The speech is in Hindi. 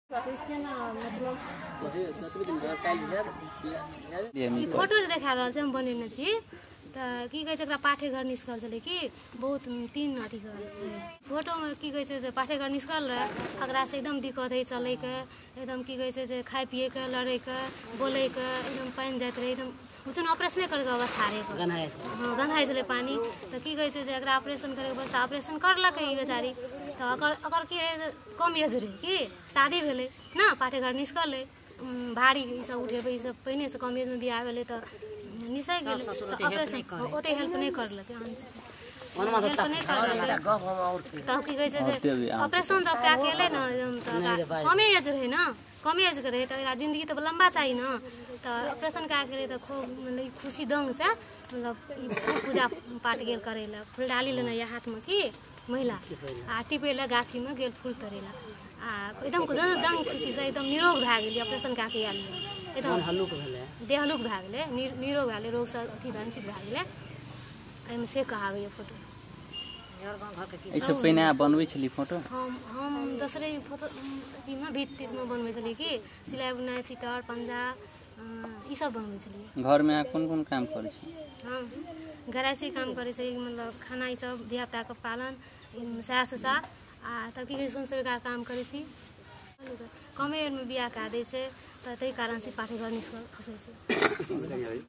फोटो देखा रहा हम बनेने छी तो की कहे पाठेघर निष्कल चले कि बहुत तीन अथी फोटो में की कहे पाठेघर निष्कल रहे अकरा से एकदम दिक्कत है चले के एकदम की कहे खाए पिए के लड़े के बोले के एकदम पानी जाते रहे एकदम उचन ऑपरेशन करे के अवस्था रहे हाँ गंधाई चले पानी तो की कहे ऑपरेशन करे के अवस्था ऑपरेशन करलक बेचारी तो अगर की कम एज रहे कि शादी भेले ना पाठेघर निष्कल भारी सब उठेबे सब पहिने से कम एज में बियाह भेले तो निसै गेल तो ऑपरेशन ओते हेल्प नहीं करलक हेल्प नहीं करलक तब की कहे ऑपरेशन जब का केले ना तो कमे एज रहे ना कमे एज के रहे तो जिंदगी तो लंबा चाहिए ना तो ऑपरेशन का केले तो खूब मतलब खुशी दंग से मतलब पूजा पाठ गेल करे ला फूल डाली लेना या हाथ में की महिला आ टिपेला गाछी में गेल फूल तरेला आ एकदम दंग खुशी से एकदम निरोग भए गेली ऑपरेशन का के आली एकदम हल्लुक भेले देह हल्लुक भए गेले निरोग भए गेले रोग से अथी वंचित भए गेले एमे से कहावे ये फोटो ऐसे पहले बनबै छली फोटो हम दूसरे फोटो अथी में भित्ति में बनबै छली कि सिलाई बुनाई सीटर पंजा ई सब बनबै छली घर में कौन काम करै छी हम गृहस्थी काम करे छै मतलब खाना ई सब धिया पुता के पालन सार ससुर आ तब की संसेविका काम करे छी कमे में बियाह का दे छै त तै कारण से पाठेघर निष्कल खसे छै।